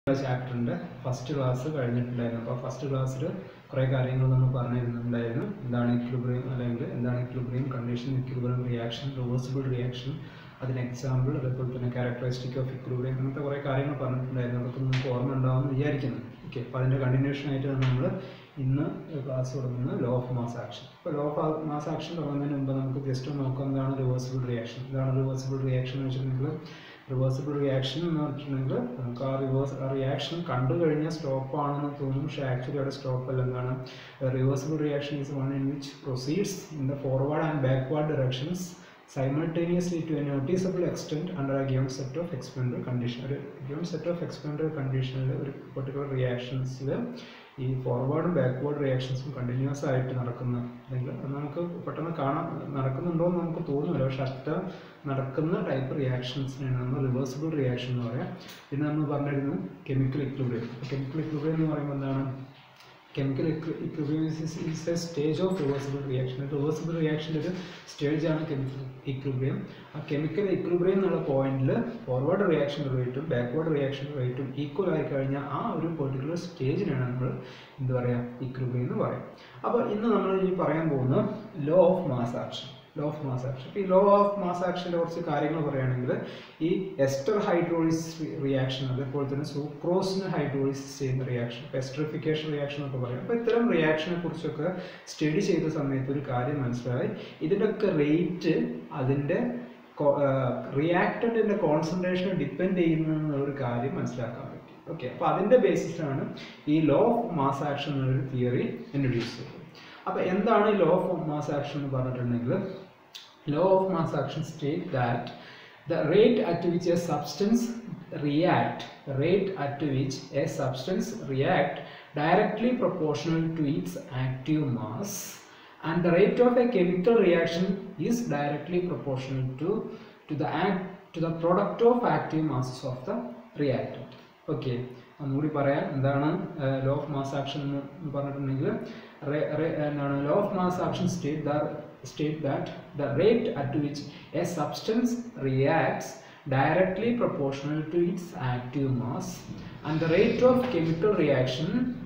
ചാപ്റ്ററിൻ്റെ first class കഴിഞ്ഞിട്ടുണ്ടായിരുന്നു. അപ്പോൾ first ക്ലാസ്സിൽ കുറേ കാര്യങ്ങൾ നമ്മൾ പറഞ്ഞിരുന്നുണ്ടായിരുന്നു. എന്താണ് ഇക്വിലിബ്രിയം, അല്ലെങ്കിൽ എന്താണ് equilibrium condition, equilibrium reaction, reversible reaction, അതിന് എക്സാമ്പിൾ, അതേപോലെ തന്നെ ക്യാരക്ടറിസ്റ്റിക് ഓഫ് ഇക്വിലിബ്രിയം, അങ്ങനത്തെ കുറേ കാര്യങ്ങൾ പറഞ്ഞിട്ടുണ്ടായിരുന്നു. അതൊക്കെ നമുക്ക് ഓർമ്മ ഉണ്ടാവുമെന്ന് വിചാരിക്കുന്നു. ഓക്കെ, അപ്പോൾ അതിൻ്റെ കണ്ടിന്യൂഷനായിട്ടാണ് നമ്മൾ ഇന്ന് ക്ലാസ് തുടങ്ങുന്നത് ലോ ഓഫ് മാസ് ആക്ഷൻ. അപ്പോൾ ലോ ഓഫ് മാസ് ആക്ഷൻ തുടങ്ങുന്നതിന് മുമ്പ് നമുക്ക് ജസ്റ്റ് നോക്കാം എന്താണ് റിവേഴ്സിബിൾ റിയാക്ഷൻ. എന്താണ് റിവേഴ്സിബിൾ റിയാക്ഷൻ എന്ന് വെച്ചിട്ടുണ്ടെങ്കിൽ, റിവേഴ്സിബിൾ റിയാക്ഷൻ എന്ന് പറഞ്ഞിട്ടുണ്ടെങ്കിൽ നമുക്ക് ആ റിയാക്ഷൻ കണ്ടു കഴിഞ്ഞാൽ സ്റ്റോപ്പ് ആണെന്ന് തോന്നും, പക്ഷേ ആക്ച്വലി അവിടെ സ്റ്റോപ്പ് അല്ല. എന്താണ് reversible reaction is one in which proceeds in the forward and backward directions simultaneously to a noticeable extent under a given set of experimental condition. ഒരു given set of experimental conditionൽ ഒരു particular reactionsൽ ഈ ഫോർവേഡും backward റിയാക്ഷൻസും continuous ആയിട്ട് നടക്കുന്ന, അല്ലെങ്കിൽ നമുക്ക് പെട്ടെന്ന് കാണാൻ നടക്കുന്നുണ്ടോ എന്ന് നമുക്ക് തോന്നുന്നില്ല, പക്ഷെ അത്ര നടക്കുന്ന ടൈപ്പ് റിയാക്ഷൻസിനാണ് നമ്മൾ റിവേഴ്സിബിൾ റിയാക്ഷൻ എന്ന് പറയാം. പിന്നെ നമ്മൾ പറഞ്ഞിരുന്നു കെമിക്കൽ ഇക്വിലിബ്രിയം. കെമിക്കൽ ഇക്വിലിബ്രിയം എന്ന് പറയുമ്പോൾ എന്താണ്? Chemical equilibrium is a stage of reversible reaction. Reversible reaction ഒരു സ്റ്റേജാണ് കെമിക്കൽ ഇക്വിലിബ്രിയം. ആ കെമിക്കൽ ഇക്വിലിബ്രിയം എന്നുള്ള പോയിന്റിൽ ഫോർവേഡ് റിയാക്ഷൻ റേറ്റും ബാക്ക്വേർഡ് റിയാക്ഷൻ റേറ്റും ഈക്വൽ ആയി കഴിഞ്ഞാൽ ആ ഒരു പെർട്ടിക്കുലർ സ്റ്റേജിനാണ് നമ്മൾ എന്ത് പറയുക, ഇക്വിലിബ്രിയം എന്ന് പറയും. അപ്പോൾ ഇന്ന് നമ്മൾ ഇനി പറയാൻ പോകുന്നത് law of mass action. Law of mass action. ഇപ്പോൾ ഈ ലോ ഓഫ് മാസ് ആക്ഷൻ്റെ കുറച്ച് കാര്യങ്ങൾ പറയുകയാണെങ്കിൽ, ഈ എസ്റ്റർ ഹൈഡ്രോളിസിസ് റിയാക്ഷൻ, അതേപോലെ തന്നെ സൂക്രോസിന് ഹൈഡ്രോളിസിസ് ചെയ്യുന്ന റിയാക്ഷൻ, എസ്റ്ററിഫിക്കേഷൻ റിയാക്ഷൻ എന്നൊക്കെ പറയും. അപ്പോൾ ഇത്തരം റിയാക്ഷനെ കുറിച്ചൊക്കെ സ്റ്റഡി ചെയ്ത സമയത്ത് ഒരു കാര്യം മനസ്സിലായി, ഇതിൻ്റെയൊക്കെ റേറ്റ് അതിൻ്റെ റിയാക്റ്റൻറ്റിൻ്റെ കോൺസെൻട്രേഷനെ ഡിപ്പെൻഡ് ചെയ്യുന്നൊരു കാര്യം മനസ്സിലാക്കാൻ പറ്റും. ഓക്കെ, അപ്പോൾ അതിൻ്റെ ബേസിസിലാണ് ഈ ലോ ഓഫ് മാസ് ആക്ഷൻ എന്നൊരു തിയറി ഇൻട്രൊഡ്യൂസ് ചെയ്തത്. അപ്പോൾ എന്താണ് ലോ ഓഫ് മാസ് ആക്ഷൻ എന്ന് പറഞ്ഞിട്ടുണ്ടെങ്കിൽ, law of mass action state that the rate at which a substance react directly proportional to its active mass, and the rate of a chemical reaction is directly proportional to the product of active masses of the reactant. Okay, ഒന്നുകൂടി പറയാം എന്താണ് law of mass action എന്ന് പറഞ്ഞിട്ടുണ്ടെങ്കിൽ, law of mass action state that the rate at which a substance reacts directly proportional to its active mass, and the rate of chemical reaction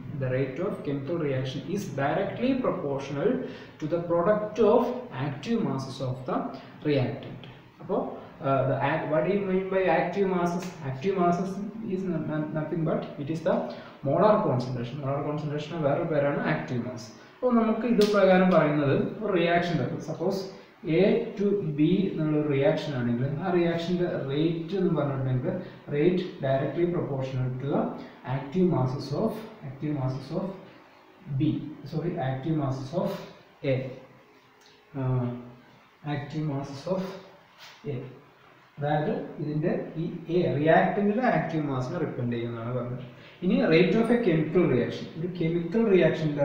is directly proportional to the product of active masses of the reactant. Appo what do you mean by active masses? Active masses is nothing but it is the molar concentration. Molar concentration വേറെ പേരാണ് active mass. അപ്പോൾ നമുക്ക് ഇത് പ്രകാരം പറയുന്നത് ഒരു reaction എടുക്കും. Suppose A to B എന്നുള്ളൊരു റിയാക്ഷൻ ആണെങ്കിൽ ആ റിയാക്ഷൻ്റെ റേറ്റ് എന്ന് പറഞ്ഞിട്ടുണ്ടെങ്കിൽ rate directly proportional to the active masses of B, sorry active masses of A, active masses of A. അതായത് ഇതിൻ്റെ ഈ എ റിയാക്ടൻറ്റിൻ്റെ ആക്റ്റീവ് മാസിനെ ഡിപ്പെൻഡ് ചെയ്യുന്നതാണ് പറഞ്ഞത്. ഇനി rate of a chemical reaction, ഒരു കെമിക്കൽ റിയാക്ഷൻ്റെ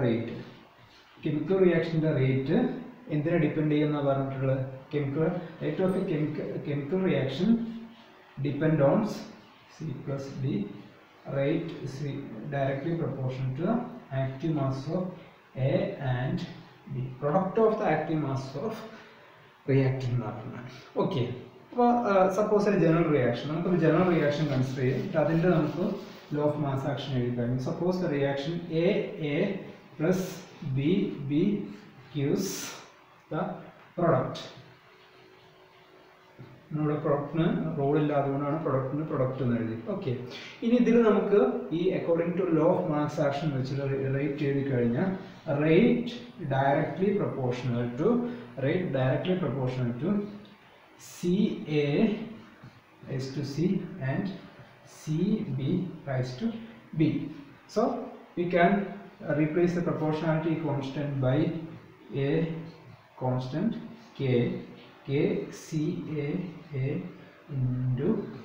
റേറ്റ് എന്തിനെ ഡിപ്പെൻഡ് ചെയ്യുന്ന പറഞ്ഞിട്ടുള്ളത്? Rate of a chemical reaction depend on C plus D, rate C directly proportional to active mass of A and B, product of the active mass of reactant എന്ന് പറഞ്ഞാൽ. Okay, അപ്പോൾ suppose ഒരു general reaction, നമുക്കൊരു general reaction consider ചെയ്യും, അതിൻ്റെ നമുക്ക് law of mass action എഴുതി കഴിഞ്ഞു. Suppose the reaction A plus B gives the product. നമ്മുടെ പ്രൊഡക്റ്റിന് റോളില്ല, അതുകൊണ്ടാണ് പ്രൊഡക്റ്റ് എന്ന് എഴുതി. ഓക്കെ, ഇനി ഇതിൽ നമുക്ക് ഈ according to law of mass action വെച്ചിട്ട് റേറ്റ് എഴുതി കഴിഞ്ഞാൽ rate directly proportional to CA raised to C and CB raised to B. So we can replace the proportionality constant by a constant K CA into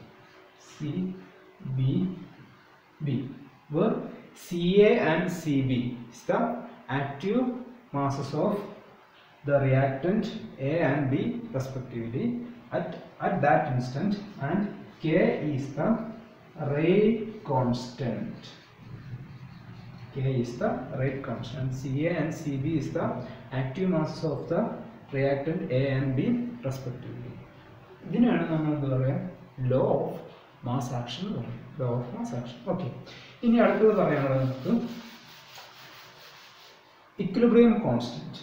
CB B, where CA and CB is the active masses of the reactant A and B respectively at that instant, and K is the rate constant. CA and CB is the active masses of the reactant A and B respectively. ഇതിനാണ് നമ്മൾ എന്താ പറയുക, law of mass action എന്ന് പറയും. Law of mass action. Okay, ഇനി അടുത്തത് പറയാനുള്ളത് നമുക്ക് equilibrium constant.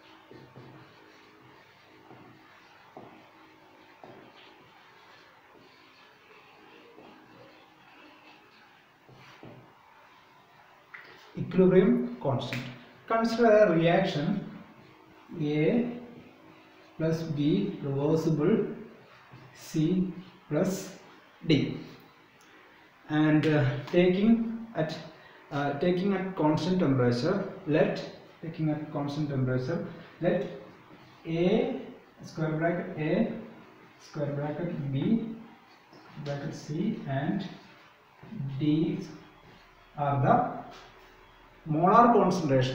Equilibrium constant. Consider a reaction A plus B reversible C plus D, and taking at constant temperature. Let A square bracket A square bracket B bracket C and D are the molar concentration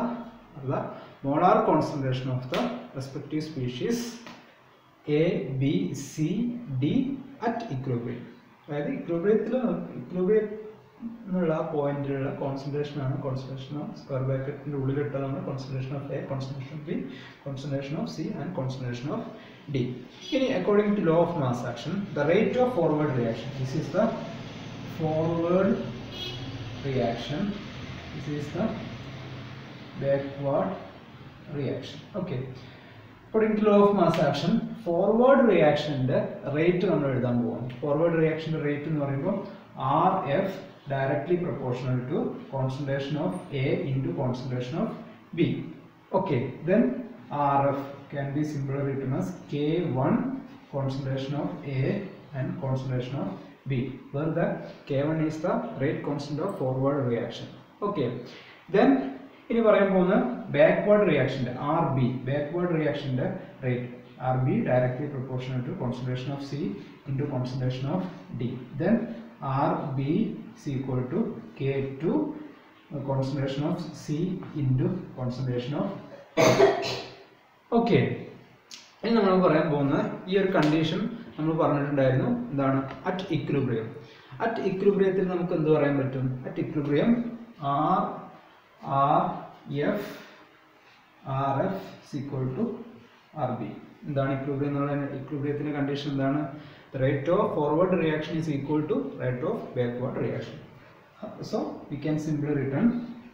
of the respective species A, B, C, D at equilibrium. അതായത് ഇക്വിലിബ്രിയത്തിലുള്ള പോയിന്റിലുള്ള concentration ആണ് concentration of square ബ്രാക്കറ്റിൻ്റെ ഉള്ളിലിട്ടതാണ് concentration of A, concentration of B, concentration of C and concentration of D. ഇനി according to law of mass action the rate of forward reaction, this is the forward reaction, this is the backward reaction. Okay, according to law of mass action, forward reaction ന്റെ rate നമ്മൾ എഴുതാൻ പോകും. Forward reaction ന്റെ rate എന്ന് പറയുമ്പോൾ RF directly proportional to concentration of A into concentration of B. Okay, then RF can be simply written as K1 concentration of A and concentration of B, where the K1 is the rate constant of forward reaction. Okay, then ഇനി പറയാൻ പോകുന്ന backward റിയാക്ഷൻ്റെ backward റിയാക്ഷൻ്റെ rate RB directly proportional to concentration of C into concentration of D. Then RB is equal to K2 concentration of C into concentration of Okay, ഇനി നമ്മൾ പറയാൻ പോകുന്ന ഈ ഒരു കണ്ടീഷൻ നമ്മൾ പറഞ്ഞിട്ടുണ്ടായിരുന്നു. എന്താണ്? At equilibrium. അറ്റ് ഇക്വിലിബ്രിയത്തിൽ നമുക്ക് എന്ത് പറയാൻ പറ്റും? At equilibrium RF is equal to RB. എന്താണ് ഇക്വിലിബ്രിയം എന്നുള്ള ഇക്വിലിബ്രിയത്തിന്റെ കണ്ടീഷൻ എന്താണ്? The rate of forward reaction is equal to rate of backward reaction. So we can simply written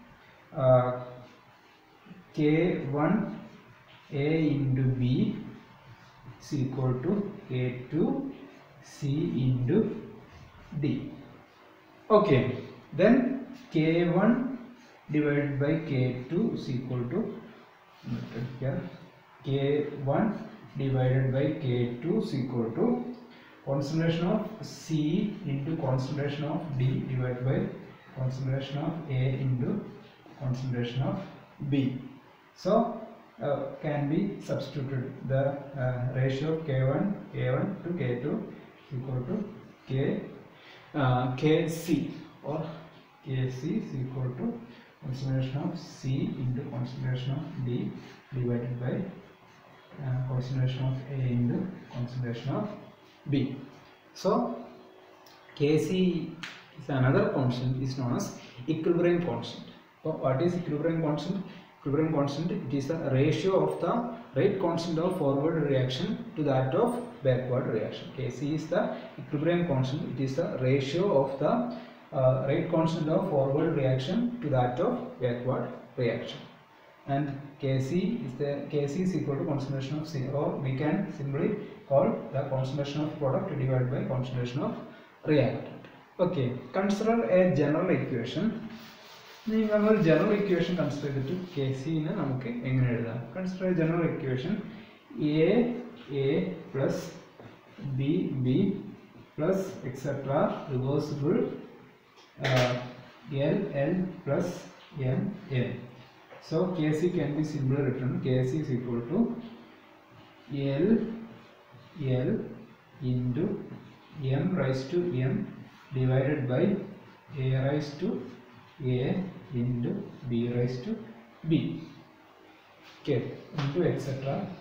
K1 A into B is equal to K2 C into D. Okay, then K1 divided by K2 is equal to K1 divided by K2 is equal to concentration of C into concentration of D divided by concentration of A into concentration of B. So can be substituted. The ratio of K1 to K2 is equal to Kc, or Kc is equal to concentration of C into concentration of D divided by concentration of A into concentration of B. So Kc is another constant, is known as equilibrium constant. So what is equilibrium constant? Equilibrium constant, it is the ratio of the rate constant of forward reaction to that of backward reaction. Kc is the equilibrium constant, it is the ratio of the rate constant of forward reaction to that of backward reaction. And Kc is equal to concentration of C, or we can simply call the concentration of product divided by concentration of reactant. Okay, consider a general equation. നമ്മൾ general equation consider ചെയ്തിട്ട് Kcനെ നമുക്ക് എങ്ങനെ എഴുതാം? Consider a general equation A plus B plus etcetera reversible L plus M. So Kc can be simply written Kc is equal to L into M raised to M divided by A raised to A into B raised to B. Okay, into etc.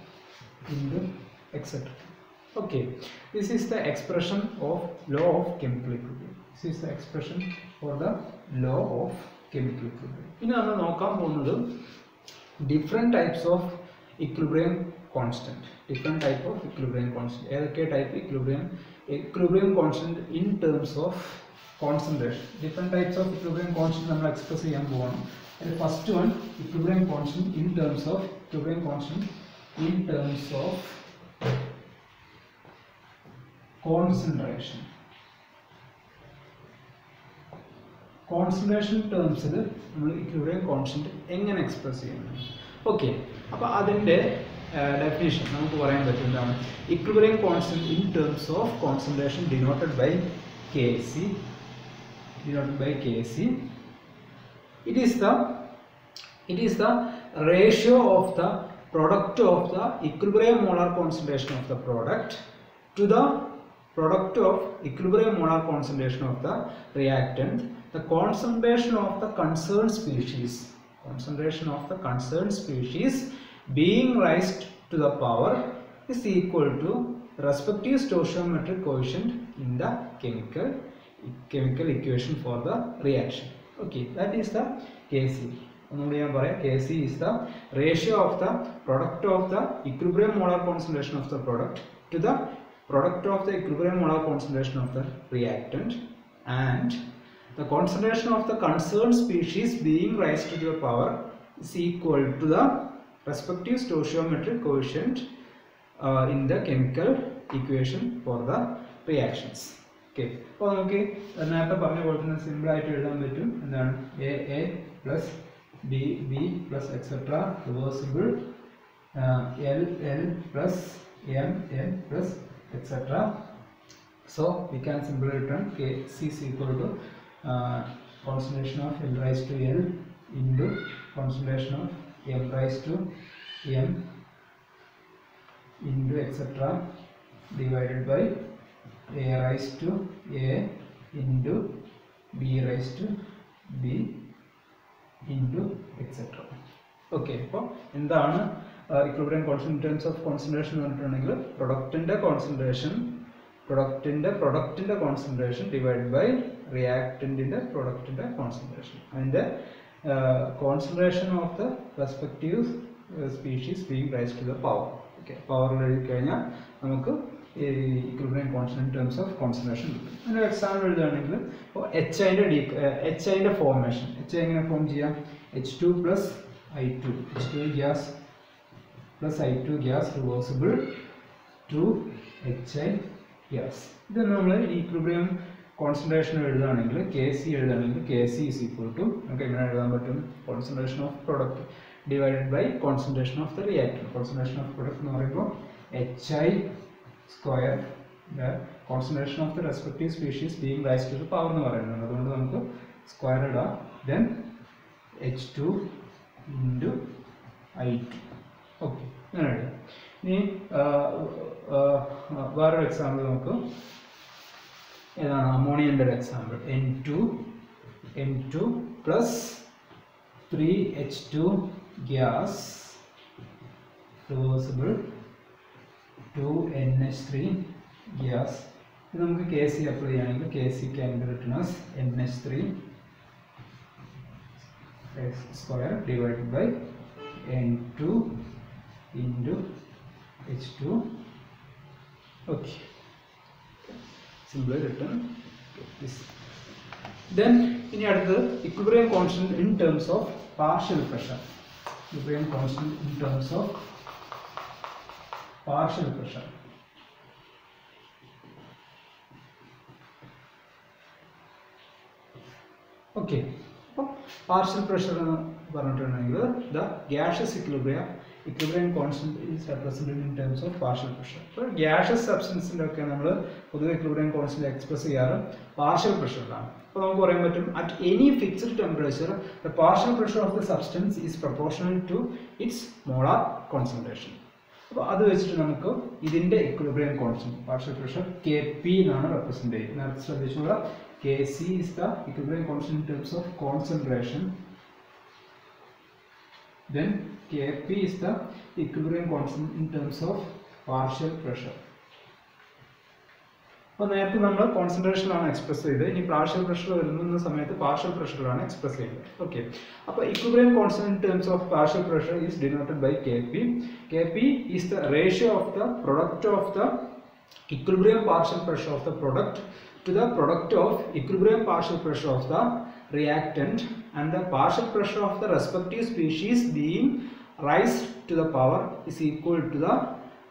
Okay, this is the expression of law of chemical equilibrium. This is the expression for the law of chemical equilibrium. ഇനി നമ്മൾ നോക്കാൻ പോകുന്നത് different types of equilibrium constant. Different type of equilibrium constant. ഏതൊക്കെ type equilibrium equilibrium constant in terms of concentration. Different types of equilibrium constant നമ്മൾ express ചെയ്യാൻ പോവാണ്. The first one, equilibrium constant in terms of concentration. Concentration terms il നമ്മൾ equilibrium constant എങ്ങനെ express ചെയ്യുന്നു? Okay, അപ്പോൾ അതിന്റെ definition നമുക്ക് പറയാൻ പറ്റും എന്താണ്? Equilibrium constant in terms of concentration denoted by Kc. It is the ratio of the product of the equilibrium molar concentration of the product to the product of equilibrium molar concentration of the reactant. The concentration of the concerned species being raised to the power is equal to respective stoichiometric coefficient in the chemical equation for the reaction. Okay, that is the Kc. Kc is the ratio of the product of the equilibrium molar concentration of the product to the product of the equilibrium molar concentration of the reactant, and the concentration of the concerned species being raised to the power is equal to the respective stoichiometric coefficient in the chemical equation for the reactions. Okay, അപ്പോൾ നമുക്ക് നേരത്തെ പറഞ്ഞ പോലെ തന്നെ simple ആയിട്ട് എഴുതാൻ പറ്റും. എന്താണ് A plus B plus etc. reversible, L plus M plus etc. So we can simply return Kc is equal to concentration of L raised to L into concentration of M raised to M into etc. divided by A raised to A into B raised to B into etc. Okay, അപ്പോൾ എന്താണ് equilibrium constant in terms of concentration എന്ന് പറഞ്ഞിട്ടുണ്ടെങ്കിൽ പ്രൊഡക്റ്റിന്റെ concentration divided by reactantന്റെ പ്രൊഡക്റ്റിന്റെ concentration. അതിന്റെ concentration of the respective species being raised to the power. Okay, power എഴുതി കഴിഞ്ഞാൽ നമുക്ക് equilibrium constant in terms of concentration കിട്ടും. അതിന്റെ എക്സാമ്പിൾ എഴുതുകയാണെങ്കിൽ ഇപ്പോൾ H ഐന്റെ ഫോർമേഷൻ എങ്ങനെ ഫോം ചെയ്യാം? H2 plus I2, H2 gas plus I2 gas reversible to HI gas. ഇത് നമ്മൾ equilibrium concentration എഴുതുകയാണെങ്കിൽ Kc is equal to നമുക്ക് എങ്ങനെ എഴുതാൻ പറ്റും? concentration of product divided by concentration of the reactant. concentration of product എന്ന് പറയുമ്പോൾ HI square, the concentration of the respective species being raised to the power എന്ന് പറയുന്നത്. അതുകൊണ്ട് നമുക്ക് സ്ക്വയർ ഇടാം. then H2 into I2. Okay, അങ്ങനെ എഴുതാം. ഇനി വേറൊരു എക്സാമ്പിൾ നമുക്ക് ഏതാണ്? അമോണിയൻ്റെ ഒരു example N2 plus 3H2 gas reversible to NH3 gas. ഇത് നമുക്ക് Kc അപ്ലൈ ചെയ്യുകയാണെങ്കിൽ Kc can be written as NH3 square divided by N2 into H2. Okay, simply written this. Then ഇനി അടുത്തത് equilibrium constant in terms of partial pressure. Equilibrium constant in terms of partial pressure. Okay, partial pressure എന്ന് പറഞ്ഞിട്ടുണ്ടെങ്കിൽ the gaseous equilibrium constant is represented in terms of partial pressure. അപ്പോൾ gaseous substanceന്റെ ഒക്കെ നമ്മൾ പൊതുവെ equilibrium constant express ചെയ്യാറ് partial pressure-ലാണ്. അപ്പോൾ നമുക്ക് പറയാൻ പറ്റും at any fixed temperature the partial pressure of the substance is proportional to its molar concentration. അപ്പോൾ അത് വെച്ചിട്ട് നമുക്ക് ഇതിന്റെ equilibrium constant partial pressure Kp എന്നാണ് റെപ്രസെന്റ് ചെയ്യുന്നത്. നേരത്തെ ശ്രദ്ധിച്ചുള്ള Kc is the equilibrium constant in terms of concentration. Then Kp is the equilibrium constant in terms of partial pressure. അപ്പോൾ നേരത്തെ നമ്മൾ കോൺസെൻട്രേഷനിലാണ് എക്സ്പ്രസ് ചെയ്തത്. ഇനി പാർഷ്യൽ പ്രഷർ വരുന്ന സമയത്ത് പാർഷ്യൽ പ്രഷറിലാണ് എക്സ്പ്രസ് ചെയ്യുന്നത്. ഓക്കെ, അപ്പോൾ equilibrium constant in terms of partial pressure is denoted by Kp. Kp is the ratio of the product of the equilibrium partial pressure of the product to the product of equilibrium partial pressure of the reactant and the partial pressure of the respective species being raised to the power is equal to the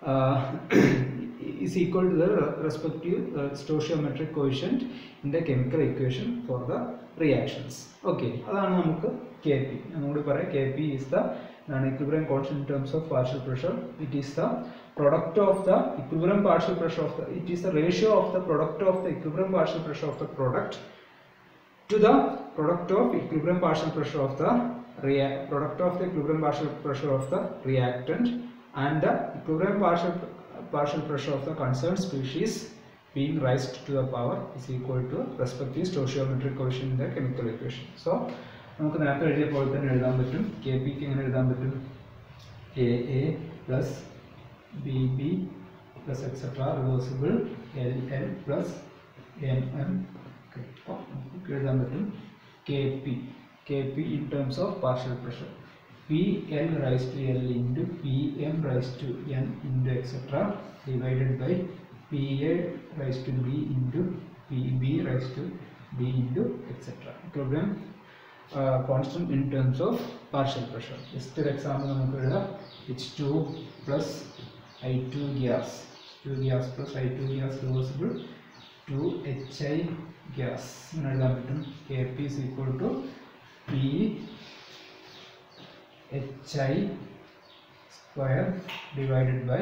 respective stoichiometric coefficient in the chemical equation for the reactions. Okay, അതാണ് നമുക്ക് Kp. നമ്മോട് പറയാം Kp is the equilibrium constant in terms of partial pressure. It is the product of the equilibrium partial pressure of the, it is the ratio of the product of the equilibrium partial pressure of the product to the product of equilibrium partial pressure of the equilibrium partial pressure of the reactant and the equilibrium partial pressure of the concerned species being raised to the power is equal to respective stoichiometric coefficient in the chemical equation. So നമുക്ക് നേരത്തെ എഴുതിയ പോലെ തന്നെ എഴുതാൻ പറ്റും. Kp ക്ക് എങ്ങനെ എഴുതാൻ പറ്റും? AA plus BB plus etc. reversible LL plus MM. നമുക്ക് എഴുതാൻ പറ്റും Kp in terms of partial pressure. PL raised to L into PM raised to N into etc. divided by PA raised to B into PB raised to B into etc. Equilibrium constant in terms of partial pressure. Just an example, H2 plus I2 gas, 2 gas plus I2 gas reversible to HI gas. Kp is equal to P HI square divided by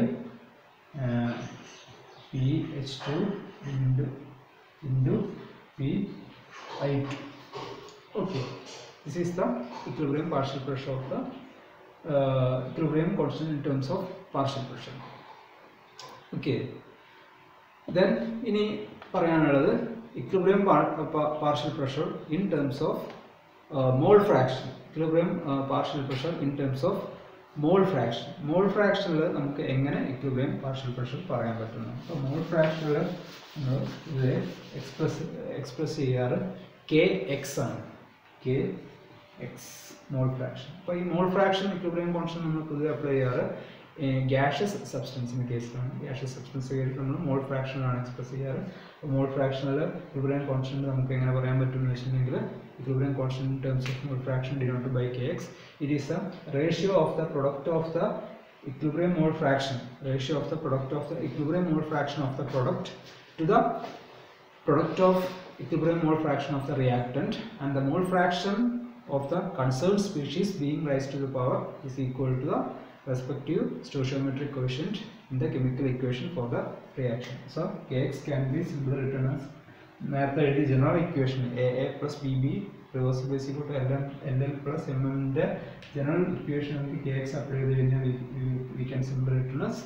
PH2 into PI2. Okay, this is the equilibrium partial pressure of the equilibrium constant in terms of partial pressure. Okay, then ini പറയാനുള്ളത് equilibrium partial pressure in terms of mole fraction. Equilibrium partial pressure in terms of mole fraction. Mole fraction il namukku engane equilibrium partial pressure parayan pattunnu. So mole fraction il idu express cheyaru kx aanu. Kx mole fraction. So ee mole fraction equilibrium constant nammal pudu apply cheyaru gaseous substance in case gaseous substance നമ്മൾ mole fraction ആണ് express ചെയ്യാറ്. mole fraction ൽ equilibrium constant നമുക്ക് എങ്ങനെ പറയാൻ പറ്റും എന്ന് വെച്ചിട്ടുണ്ടെങ്കിൽ equilibrium constant in terms of mole fraction denoted by Kx, it is the ratio of the product of the equilibrium mole fraction, ratio of the product of the equilibrium mole fraction of the product to the product of equilibrium mole fraction of the reactant, and the mole fraction of the concerned species being raised to the power is equal to the respective stoichiometric coefficient in the chemical equation for the reaction. So Kx can be simply written as the general equation AA plus BB reversible is equal to LL plus MM. The general equation of Kx applied we can simply written as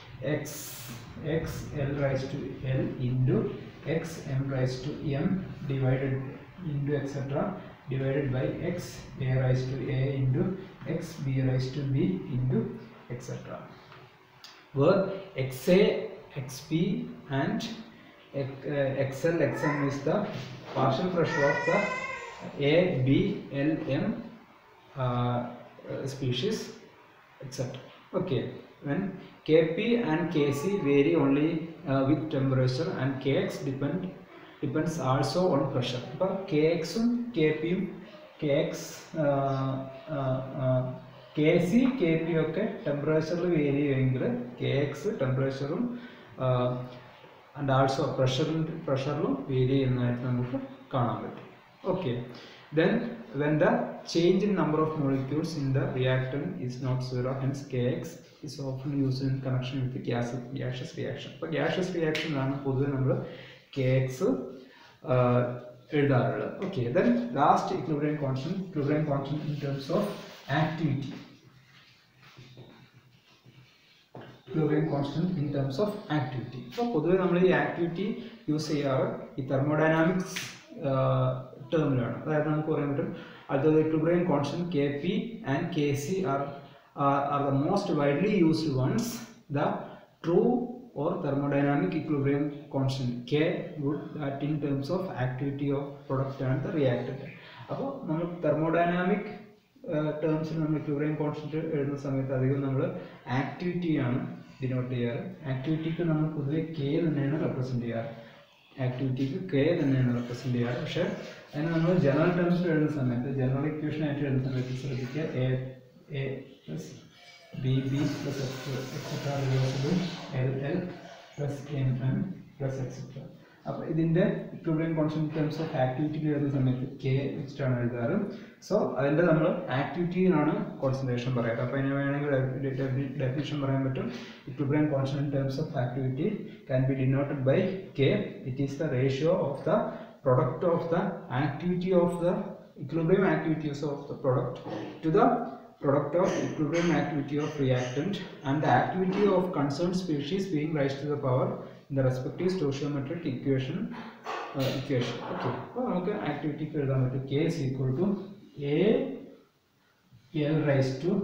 x L raised to L into x M raised to M divided into etc. divided by x A raised to A into x B raised to B into etc. where XA, XB and XL, XM is the partial pressure of the A, B, L, M species etc. Okay, when Kp and Kc vary only with temperature and Kx depends also on pressure. But Kx ഉം Kp ഉം Kc, Kp ഒക്കെ ടെമ്പറേച്ചറിൽ vary ചെയ്യുമെങ്കിൽ Kx ടെമ്പറേച്ചറും and also പ്രഷറിലും vary ചെയ്യുന്നതായിട്ട് നമുക്ക് കാണാൻ പറ്റും. Okay, then when the change in number of molecules in the reactant is not zero, hence Kx is often used in connection with the gaseous reaction. അപ്പോൾ gaseous reaction ആണ് പൊതുവെ നമ്മൾ Kx എഴുതാറുള്ളത്. Okay, then last equilibrium constant in terms of activity. Equilibrium constant in terms of activity. So പൊതുവെ നമ്മൾ ഈ activity use ചെയ്യാറ് ഈ thermodynamics ടേമിലാണ്. അതായത് നമുക്ക് പറയാൻ പറ്റും although the equilibrium constant Kp and Kc are the most widely used ones, the true or thermodynamic equilibrium constant K would that in terms of activity of product and the reactant. അപ്പോൾ നമ്മൾ thermodynamic ടേംസിൽ നമ്മൾ equilibrium constant എഴുതുന്ന സമയത്ത് അധികം നമ്മൾ ആക്ടിവിറ്റിയാണ് denote ചെയ്യാറ്. ആക്ടിവിറ്റിക്ക് നമ്മൾ പൊതുവെ കെ തന്നെയാണ് റെപ്രസെൻറ്റ് ചെയ്യാറ്. ആക്ടിവിറ്റിക്ക് കെ തന്നെയാണ് റെപ്രസെൻറ്റ് ചെയ്യാറ്. പക്ഷേ അതിന് നമ്മൾ ജനറൽ ടേംസിൽ എഴുതുന്ന സമയത്ത്, ജനറൽ ഇക്വേഷൻ ആയിട്ട് എഴുതുന്ന സമയത്ത് ശ്രദ്ധിക്കുക, A plus B plus etcetera reversible L plus M plus etcetera. അപ്പോൾ ഇതിൻ്റെ ഇക്വിലിബ്രിയം കോൺസ്റ്റന്റ് ടേംസ് ഓഫ് ആക്ടിവിറ്റിക്ക് എഴുതുന്ന സമയത്ത് കെ വെച്ചിട്ടാണ് എഴുതാറ്. സോ അതിൻ്റെ നമ്മൾ ആക്ടിവിറ്റിയിലാണ് കോൺസെൻട്രേഷൻ പറയാറ്. അപ്പോൾ അതിന് വേണമെങ്കിൽ ഡെഫിനിഷൻ പറയാൻ പറ്റും. Equilibrium constant terms of activity can be denoted by K. It is the ratio of the product of the activity of the equilibrium activities of the product to the product of equilibrium activity of reactant and the activity of concerned species being raised to the power in the respective stoichiometric equation. Okay, അപ്പോൾ നമുക്ക് ആക്ടിവിറ്റിക്ക് എഴുതാൻ പറ്റും k is equal to a l raised to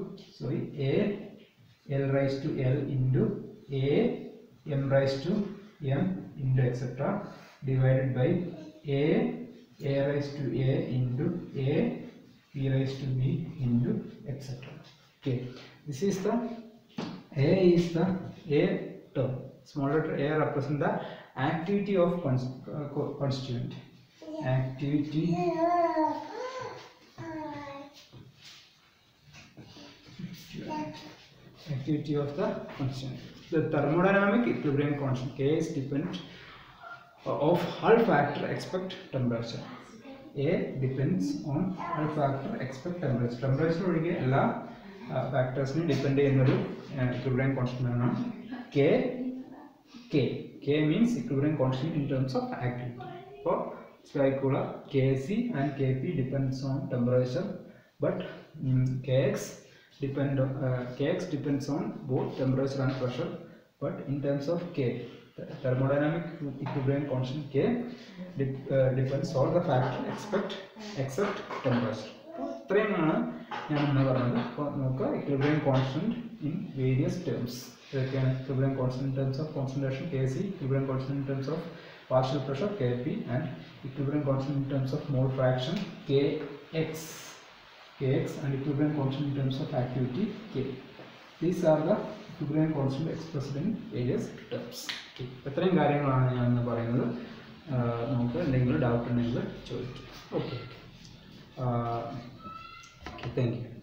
l into a m raised to m into etc. divided by a raised to a into a p raised to b into etc. Okay, this is the a is the a term. Small letter a represent the activity of constituent. Activity of the constituent. The thermodynamic equilibrium constant K is dependent of Hull factor expect temperature. A depends on Hull factor expect temperature. Temperature ഒഴികെ എല്ലാ ഫാക്ടേഴ്സിനും depend ചെയ്യുന്നൊരു equilibrium constant ആണ് K means equilibrium constant in terms of activity. For Spicula, Kc and Kp depends on temperature, but Kx depends on both temperature and pressure. But in terms of K, thermodynamic equilibrium constant K depends all the factor except temperature. ഇത്രയുമാണ് ഞാൻ ഇന്ന് പറഞ്ഞത്. അപ്പോൾ നമുക്ക് equilibrium constant in various terms. ഇതൊക്കെയാണ് equilibrium constant in terms of concentration Kc, equilibrium constant in terms of partial pressure Kp, and equilibrium constant in terms of mole fraction Kx, and equilibrium constant in terms of activity K. These are the equilibrium constant expressed in various terms. ഇത്രയും കാര്യങ്ങളാണ് ഞാൻ ഇന്ന് പറയുന്നത്. നമുക്ക് എന്തെങ്കിലും doubt ഉണ്ടെങ്കിൽ ചോദിക്കും. Okay, thank U.